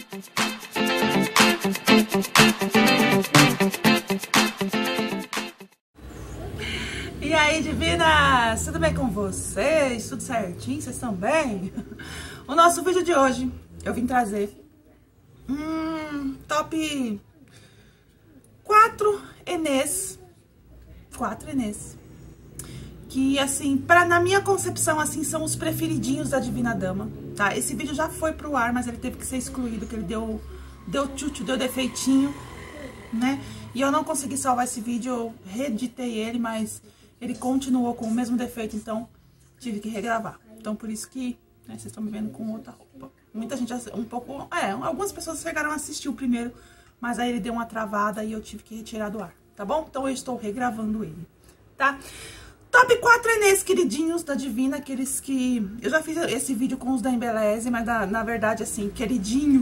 E aí, divinas, tudo bem com vocês? Tudo certinho? Vocês estão bem? O nosso vídeo de hoje, eu vim trazer top 4 Enês, que assim, na minha concepção, assim, são os preferidinhos da Divina Dama, tá? Esse vídeo já foi pro ar, mas ele teve que ser excluído, que ele deu tchutchu, deu defeitinho, né? E eu não consegui salvar esse vídeo, eu reeditei ele, mas ele continuou com o mesmo defeito, então tive que regravar. Então por isso que, né, vocês estão me vendo com outra roupa. Muita gente, algumas pessoas chegaram a assistir o primeiro, mas aí ele deu uma travada e eu tive que retirar do ar, tá bom? Então eu estou regravando ele, tá? Top 4 Enês queridinhos da Divina, aqueles que... Eu já fiz esse vídeo com os da Embeleze, mas na verdade, assim, queridinho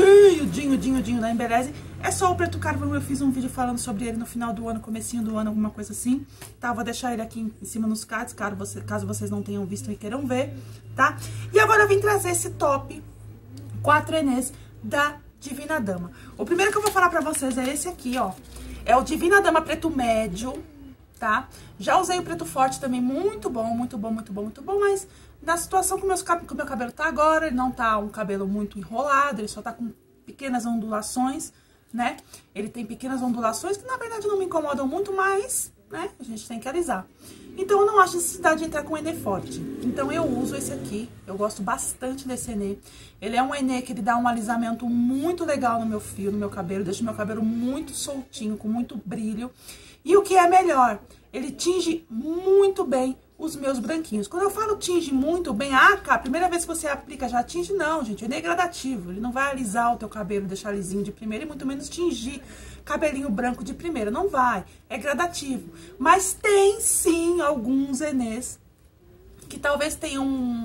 da Embeleze, é só o Preto Carvão. Eu fiz um vídeo falando sobre ele no final do ano, comecinho do ano, alguma coisa assim, tá? Vou deixar ele aqui em cima nos cards, caso vocês não tenham visto e queiram ver, tá? E agora eu vim trazer esse top 4 Enês da Divina Dama. O primeiro que eu vou falar pra vocês é esse aqui, ó. É o Divina Dama Preto Médio, tá? Já usei o preto forte também, muito bom, mas na situação que o meu cabelo tá agora, ele não tá um cabelo muito enrolado, ele só tá com pequenas ondulações, né? Ele tem pequenas ondulações que na verdade não me incomodam muito, mas, né, a gente tem que alisar. Então eu não acho necessidade de entrar com Enê forte. Então eu uso esse aqui, eu gosto bastante desse Enê. Ele é um Enê que ele dá um alisamento muito legal no meu fio, no meu cabelo, deixa o meu cabelo muito soltinho, com muito brilho. E o que é melhor, ele tinge muito bem os meus branquinhos. Quando eu falo tinge muito bem, a primeira vez que você aplica já tinge, não, gente, ele é gradativo. Ele não vai alisar o teu cabelo, deixar lisinho de primeira e muito menos tingir cabelinho branco de primeira, não vai. É gradativo. Mas tem sim alguns Enês que talvez tenham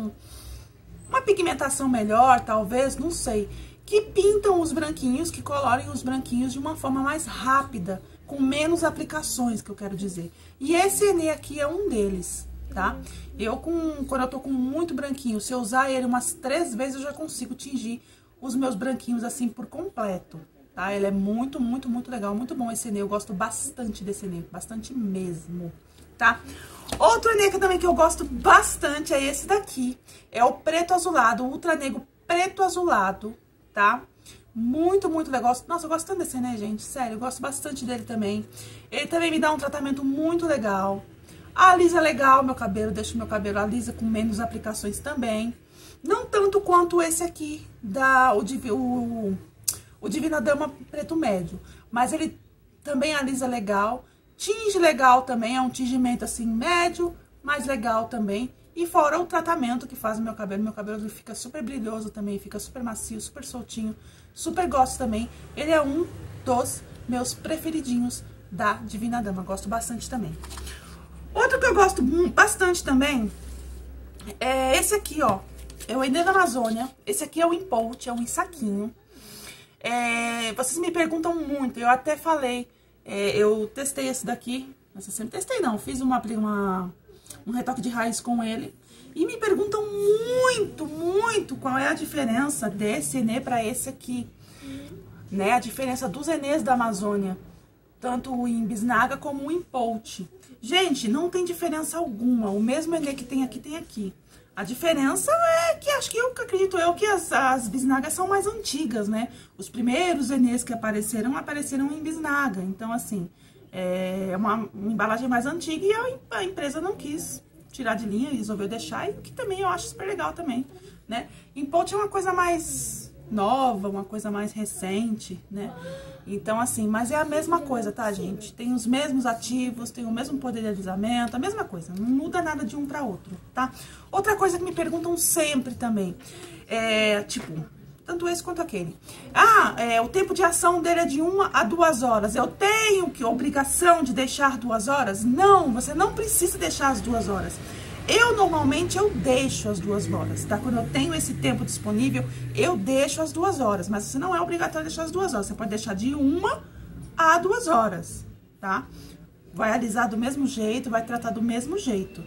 uma pigmentação melhor, talvez, não sei, que pintam os branquinhos, que colorem os branquinhos de uma forma mais rápida, com menos aplicações, que eu quero dizer. E esse Enê aqui é um deles, tá? Quando eu tô com muito branquinho, se eu usar ele umas 3 vezes, eu já consigo tingir os meus branquinhos assim por completo, tá? Ele é muito legal, muito bom esse Enê. Eu gosto bastante desse Enê, bastante mesmo, tá? Outro Enê também que eu gosto bastante é esse daqui. É o Preto Azulado, o Ultra Negro Preto Azulado, tá? Muito legal. Nossa, eu gosto tanto desse Enê, gente. Sério, eu gosto bastante dele também. Ele também me dá um tratamento muito legal. Alisa legal meu cabelo, deixa o meu cabelo alisa com menos aplicações também. Não tanto quanto esse aqui, o Divina Dama Preto Médio. Mas ele também alisa legal. Tinge legal também, é um tingimento assim médio, mas legal também. E fora o tratamento que faz o meu cabelo fica super brilhoso também, fica super macio, super soltinho. Super gosto também. Ele é um dos meus preferidinhos da Divina Dama. Gosto bastante também. Outro que eu gosto bastante também é esse aqui, ó. É o Enê da Amazônia. Esse aqui é o Impolt, é um saquinho. Vocês me perguntam muito, eu até falei, eu testei esse daqui. Nossa, sempre testei não, fiz um retoque de raiz com ele. E me perguntam muito qual é a diferença desse Enê para esse aqui, né? A diferença dos Enês da Amazônia, tanto em bisnaga como em Impolt. Gente, não tem diferença alguma, o mesmo Enê que tem aqui, tem aqui. A diferença é que acredito eu que as bisnagas são mais antigas, né? Os primeiros Enês que apareceram em bisnaga, então assim, é uma embalagem mais antiga e a empresa não quis tirar de linha e resolveu deixar, e que também eu acho super legal também, né? Impolt é uma coisa mais nova, uma coisa mais recente, né? Então, assim, mas é a mesma coisa, tá, gente? Tem os mesmos ativos, tem o mesmo poder de alisamento, a mesma coisa, não muda nada de um para outro, tá? Outra coisa que me perguntam sempre também, tanto esse quanto aquele. O tempo de ação dele é de 1 a 2 horas. Eu tenho obrigação de deixar 2 horas? Não, você não precisa deixar as 2 horas. Normalmente eu deixo as 2 horas, tá? Quando eu tenho esse tempo disponível, eu deixo as 2 horas. Mas você não é obrigatório deixar as 2 horas. Você pode deixar de 1 a 2 horas, tá? Vai alisar do mesmo jeito, vai tratar do mesmo jeito.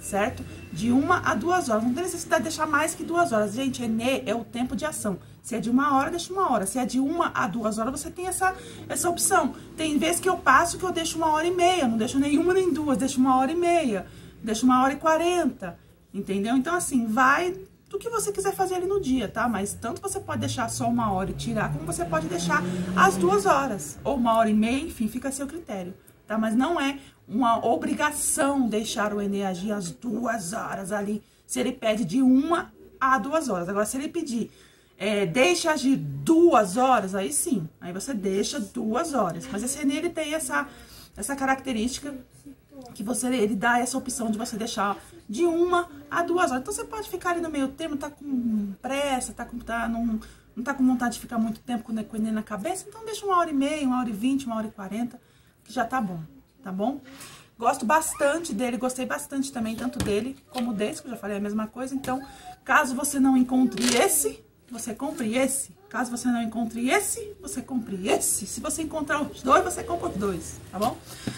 certo? De 1 a 2 horas. Não tem necessidade de deixar mais que 2 horas. Gente, Enê é o tempo de ação. Se é de 1 hora, deixa 1 hora. Se é de 1 a 2 horas, você tem essa opção. Tem vezes que eu passo que eu deixo 1h30. Não deixo nenhuma nem duas, deixo 1h30. Deixo 1h40. Entendeu? Então, assim, vai do que você quiser fazer ali no dia, tá? Mas tanto você pode deixar só 1 hora e tirar, como você pode deixar as 2 horas. Ou 1h30, enfim, fica a seu critério, tá? Mas não é uma obrigação deixar o Enê agir as 2 horas ali, se ele pede de 1 a 2 horas. Agora, se ele pedir, deixa agir 2 horas, aí sim, aí você deixa 2 horas. Mas esse Enê, ele tem essa característica que ele dá essa opção de você deixar de 1 a 2 horas. Então, você pode ficar ali no meio termo, tá com pressa, não tá com vontade de ficar muito tempo com o Enê na cabeça, então deixa 1h30, 1h20, 1h40, que já tá bom. Tá bom? Gosto bastante dele, gostei bastante também, tanto dele como desse, que eu já falei a mesma coisa. Então, caso você não encontre esse, você compre esse. Caso você não encontre esse, você compre esse. Se você encontrar os dois, você compra os dois, tá bom?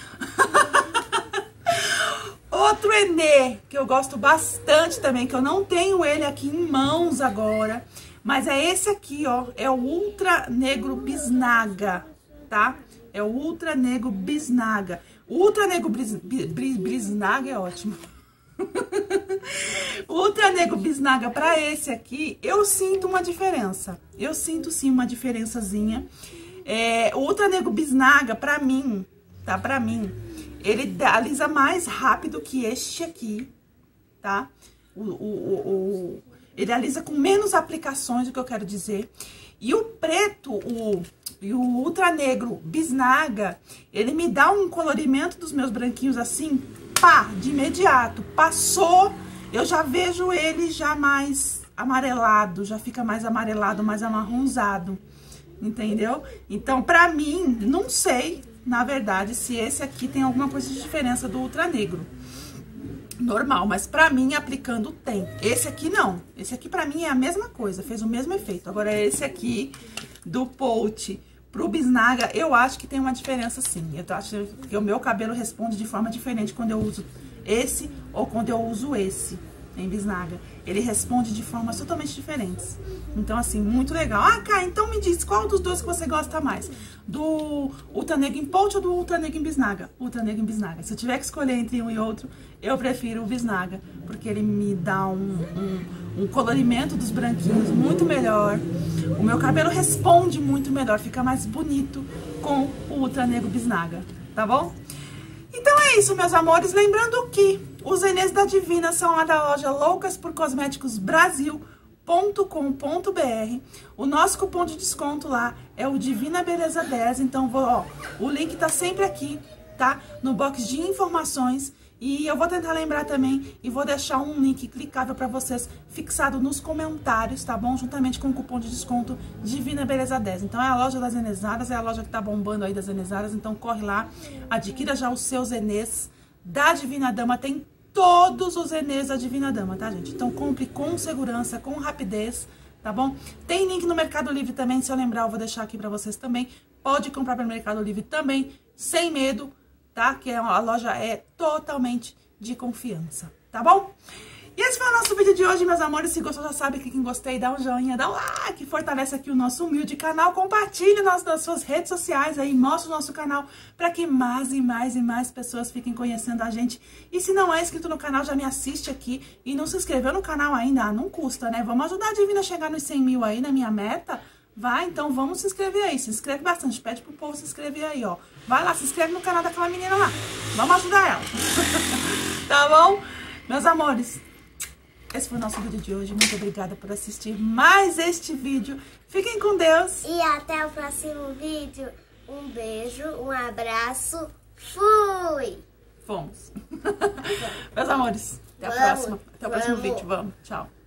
Outro Enê, que eu gosto bastante também, que eu não tenho ele aqui em mãos agora, mas é esse aqui, ó, é o Ultra Negro Bisnaga, tá? É o Ultra Negro Bisnaga. O Ultra Negro Bisnaga é ótimo. O Ultra Negro Bisnaga, pra esse aqui, eu sinto uma diferença. Eu sinto sim uma diferençazinha. O Ultra Negro Bisnaga, pra mim, tá? Pra mim, ele alisa mais rápido que este aqui, tá? Ele alisa com menos aplicações, o que eu quero dizer. E o preto, e o Ultra Negro Bisnaga, ele me dá um colorimento dos meus branquinhos assim, pá, de imediato. Passou, eu já vejo ele já mais amarelado, já fica mais amarelado, mais amarronzado, entendeu? Então, pra mim, não sei, na verdade, se esse aqui tem alguma coisa de diferença do Ultra Negro. Normal, mas pra mim, aplicando, tem. Esse aqui não. Esse aqui pra mim é a mesma coisa, fez o mesmo efeito. Agora, esse aqui, do Pout pro Bisnaga, eu acho que tem uma diferença sim. Eu acho que o meu cabelo responde de forma diferente quando eu uso esse ou quando eu uso esse em Bisnaga. Ele responde de formas totalmente diferentes. Então, assim, muito legal. Ah, Cá, então me diz, qual dos dois que você gosta mais? Do Ultra Negro em Pout ou do Ultra Negro em Bisnaga? Ultra Negro em Bisnaga. Se eu tiver que escolher entre um e outro, eu prefiro o Bisnaga, porque ele me dá um colorimento dos branquinhos muito melhor. O meu cabelo responde muito melhor, fica mais bonito com o Ultra Negro Bisnaga, tá bom? Então é isso, meus amores. Lembrando que os Enês da Divina são lá da loja loucasporcosméticosbrasil.com.br. O nosso cupom de desconto lá é o Divina Beleza 10. Então, o link tá sempre aqui, tá? No box de informações. E eu vou tentar lembrar também e vou deixar um link clicável para vocês fixado nos comentários, tá bom? Juntamente com o cupom de desconto Divina Beleza 10. Então é a loja das Enesadas, é a loja que tá bombando aí das Enesadas. Então corre lá, adquira já os seus Enês da Divina Dama. Tem todos os Enês da Divina Dama, tá, gente? Então compre com segurança, com rapidez, tá bom? Tem link no Mercado Livre também, se eu lembrar eu vou deixar aqui para vocês também. Pode comprar pelo Mercado Livre também, sem medo, tá? Que a loja é totalmente de confiança, tá bom? E esse foi o nosso vídeo de hoje, meus amores. Se gostou, já sabe, clique em gostei, dá um joinha, dá um like, fortalece aqui o nosso humilde canal, compartilhe nas suas redes sociais aí, mostra o nosso canal para que mais e mais e mais pessoas fiquem conhecendo a gente. E se não é inscrito no canal, já me assiste aqui e não se inscreveu no canal ainda, não custa, né? Vamos ajudar a Divina a chegar nos 100 mil aí na minha meta. Vai, então vamos se inscrever aí, se inscreve bastante, pede pro povo se inscrever aí, ó. Vai lá, se inscreve no canal daquela menina lá, vamos ajudar ela. Tá bom? Meus amores, esse foi o nosso vídeo de hoje, muito obrigada por assistir mais este vídeo. Fiquem com Deus. E até o próximo vídeo. Um beijo, um abraço, fui! Fomos. Meus amores, até a próxima, até o próximo vídeo, vamos, tchau.